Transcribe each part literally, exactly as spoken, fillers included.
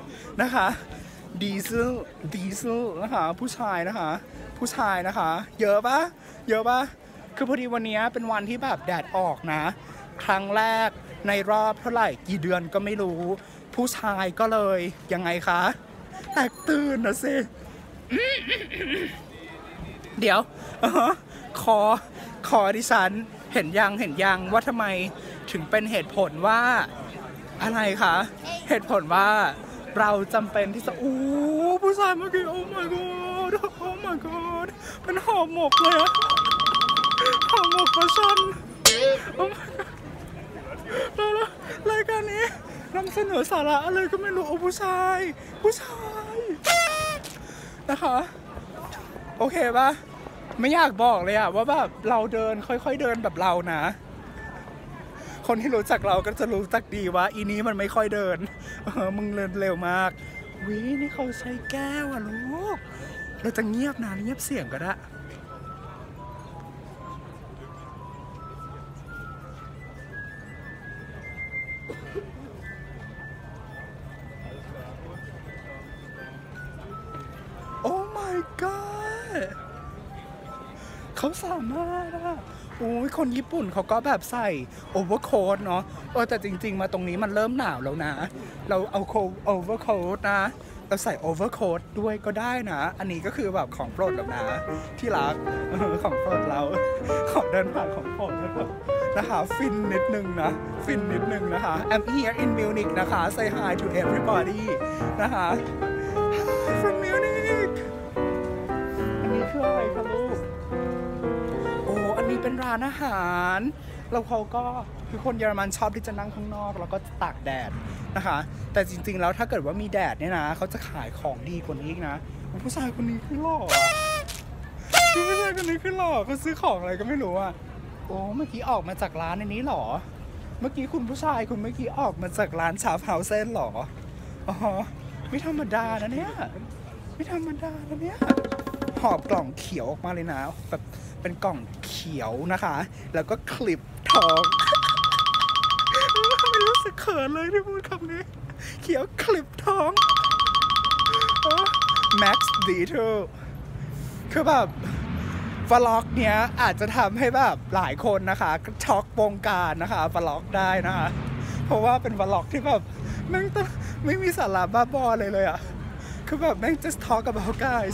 นะคะดีซิลดีซิลนะคะผู้ชายนะคะผู้ชายนะคะเยอะปะเยอะปะคือพอดีวันนี้เป็นวันที่แบบแดดออกนะครั้งแรกในรอบเท่าไหร่กี่เดือนก็ไม่รู้ผู้ชายก็เลยยังไงคะแตกตื่นนะสิเดี๋ยวขอขอดิฉันเห็นยังเห็นยังว่าทำไมถึงเป็นเหตุผลว่าอะไรคะเหตุผลว่าเราจำเป็นที่จะอู้ผู้ชายเมื่อกี้โอ้ my god โอ้ my god เป็นหอมหมกเลยอะหอมหมกปลาช่อนโอ้ my god แล้วรายการนี้นำเสนอสาระอะไรก็ไม่รู้โอ้ผู้ชายผู้ชายนะคะโอเคปะไม่อยากบอกเลยอะว่าแบบเราเดินค่อยๆเดินแบบเรานะคนที่รู้จักเราก็จะรู้จักดีว่าอีนี้มันไม่ค่อยเดินเออมึงเดินเร็วมากวินี่เขาใช้แก้วอะลูกเราจะเงียบนะเงียบเสียงก็ได้โอ้ my god เขาสามารถอะโอ้ยคนญี่ปุ่นเขาก็แบบใส่โอเวอร์โค้ทเนาะเออแต่จริงๆมาตรงนี้มันเริ่มหนาวแล้วนะเราเอาโอเวอร์โค้ทนะเราใส่โอเวอร์โค้ทด้วยก็ได้นะอันนี้ก็คือแบบของโปรดแล้วนะที่รักของโปรดเราของเดินผ่านของโปรดนะคะฟินนิดนึงนะฟินนิดนึงนะคะ I'm here in Munich นะคะ say hi to everybody นะคะ Hi from Munich อันนี้คืออะไรคะลูกอันนี้เป็นร้านอาหารแล้วเขาก็คือคนเยอรมันชอบที่จะนั่งข้างนอกแล้วก็ตากแดดนะคะแต่จริงๆแล้วถ้าเกิดว่ามีแดดเนี่ยนะเขาจะขายของดีกว่านี้อีกนะผู้ชายคนนี้คือหล่อผู้ชายคนนี้คือหล่อเขาซื้อของอะไรก็ไม่รู้อ่ะโอ้เมื่อกี้ออกมาจากร้านในนี้หรอเมื่อกี้คุณผู้ชายคุณเมื่อกี้ออกมาจากร้านชาเผาเส้นหรออ๋อไม่ธรรมดานะเนี่ยไม่ธรรมดานะเนี่ยหอบกล่องเขียวออกมาเลยนะแบบเป็นกล่องเขียวนะคะแล้วก็คลิปทองไม่รู้สึกเขินเลยที่พูดคำนี้เขียวคลิปทอง Max Detail คือแบบวล็อกเนี้ยอาจจะทำให้แบบหลายคนนะคะช็อกวงการนะคะวล็อกได้นะคะเพราะว่าเป็นวล็อกที่แบบแม่งไม่มีสาระบ้าบอเลยเลยอ่ะคือแบบแม่ง just talk about guys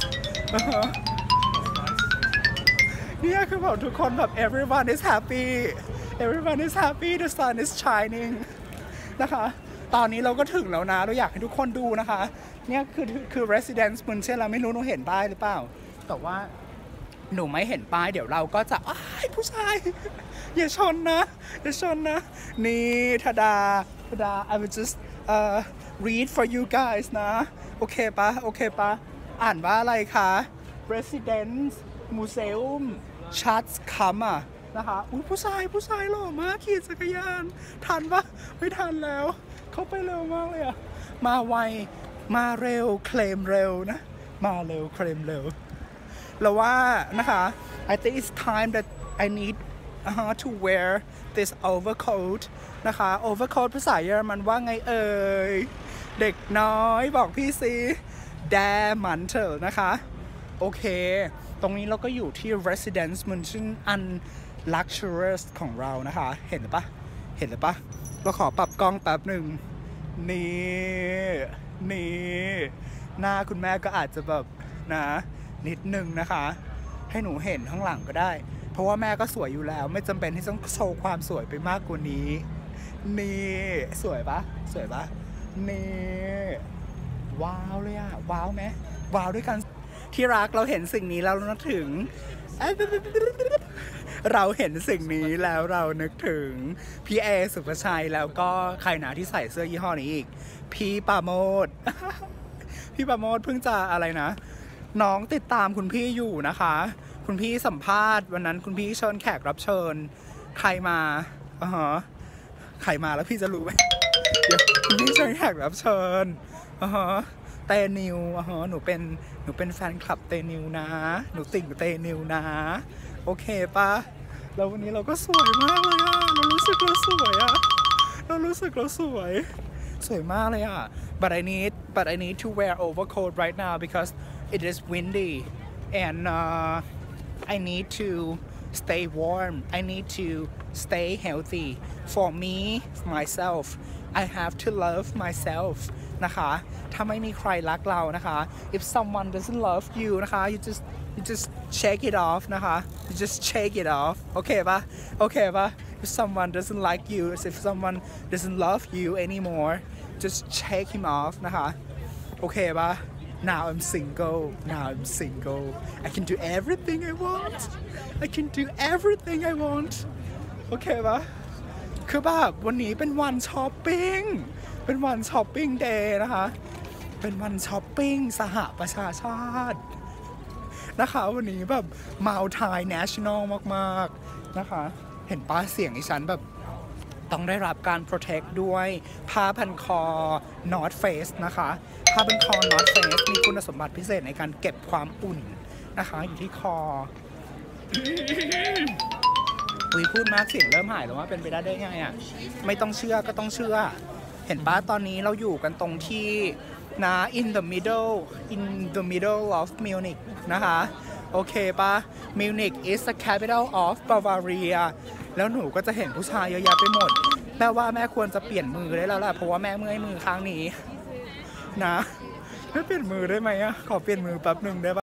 เนี่ยคือแบบทุกคนแบบ everyone is happy everyone is happy the sun is shining นะคะตอนนี้เราก็ถึงแล้วนะเราอยากให้ทุกคนดูนะคะเนี่ยคือคือ residence เมืองเช่นเราไม่รู้หนูเห็นป้ายหรือเปล่าแต่ว่าหนูไม่เห็นป้ายเดี๋ยวเราก็จะอ้ายผู้ชายอย่าชนนะอย่าชนนะนี่ทาดาทาดา I will just uh, read for you guys นะโอเคปะโอเคปะอ่านว่าอะไรคะ residence museum Schatz Kammer นะคะอุ้ยผู้ชายผู้ชายหล่อมากขี่จักรยานทันปะไม่ทันแล้วเขาไปเร็วมากเลยอะมาไวมาเร็วเคลมเร็วนะมาเร็วเคลมเร็วแล้วว่านะคะ I think it's time that I need uh, to wear this overcoat นะคะ overcoat ภาษาเยอรมันว่าไงเอ่ยเด็กน้อยบอกพี่สิ Der Mantel นะคะโอเคตรงนี้เราก็อยู่ที่ residence มันชื่ออัน luxurious ของเรานะคะเห็นหรือปะเห็นหรือปะเราขอปรับกล้องแป๊บหนึ่งนี่นี่หน้าคุณแม่ก็อาจจะแบบนะนิดนึงนะคะให้หนูเห็นข้างหลังก็ได้เพราะว่าแม่ก็สวยอยู่แล้วไม่จำเป็นที่ต้องโชว์ความสวยไปมากกว่านี้นี่สวยปะสวยปะนี่ว้าวเลยอะว้าวไหมว้าวด้วยกันที่รักเราเห็นสิ่งนี้แล้วนึกถึงเราเห็นสิ่งนี้แล้วเรานึกถึงพี่เอสุภชัยแล้วก็ใครนะที่ใส่เสื้อยี่ห้อนี้อีกพี่ปาโมดพี่ปาโมดเพิ่งจะอะไรนะน้องติดตามคุณพี่อยู่นะคะคุณพี่สัมภาษณ์วันนั้นคุณพี่เชิญแขกรับเชิญใครมาอ๋อใครมาแล้วพี่จะรู้ไหมเดี๋ยวคุณพี่เชิญแขกรับเชิญอ๋อเตนิวอ๋อหนูเป็นหนูเป็นแฟนคลับเตนิวนะหนูติ่งเตนิวนะโอเคปะแล้ววันนี้เราก็สวยมากเลยอะเรารู้สึกเราสวยอะเรารู้สึกเราสวยสวยมากเลยอะ but I need but I need to wear overcoat right now because it is windy and uh, I need to stay warm I need to stay healthy for me myself I have to love myself นะคะถ้าไม่มีใครรักเรานะคะ if someone doesn't love you นะคะ you just you just shake it off นะคะ you just shake it off โอเคปะโอเคปะ if someone doesn't like you if someone doesn't love you anymore just shake him off นะคะโอเคปะ now I'm single now I'm single I can do everything I want I can do everything I want โอเคปะคือแบบวันนี้เป็นวันช้อปปิ้งเป็นวันช้อปปิ้งเดย์นะคะเป็นวันช้อปปิ้งสหประชาชาตินะคะวันนี้แบบมาไทย national มากๆนะคะเห็นป้าเสียงดิฉันแบบต้องได้รับการ protect ด้วยผ้าพันคอ North Face นะคะผ้าพันคอ North Face มีคุณสมบัติพิเศษในการเก็บความอุ่นนะคะอยู่ที่คอ คุยพูดมากเสียงเริ่มหายแล้วว่าเป็นไปได้ได้ไงอ่ะไม่ต้องเชื่อก็ต้องเชื่อเห็นป้าตอนนี้เราอยู่กันตรงที่นะ in the middle in the middle of Munich นะคะโอเคป้า Munich is the capital of Bavaria แล้วหนูก็จะเห็นผู้ชายเยอะแยะไปหมดแม่ว่าแม่ควรจะเปลี่ยนมือได้แล้วแหละเพราะว่าแม่เมื่อยมือข้างนี้นะไม่เปลี่ยนมือได้ไหมอ่ะขอเปลี่ยนมือแป๊บหนึ่งได้ปะ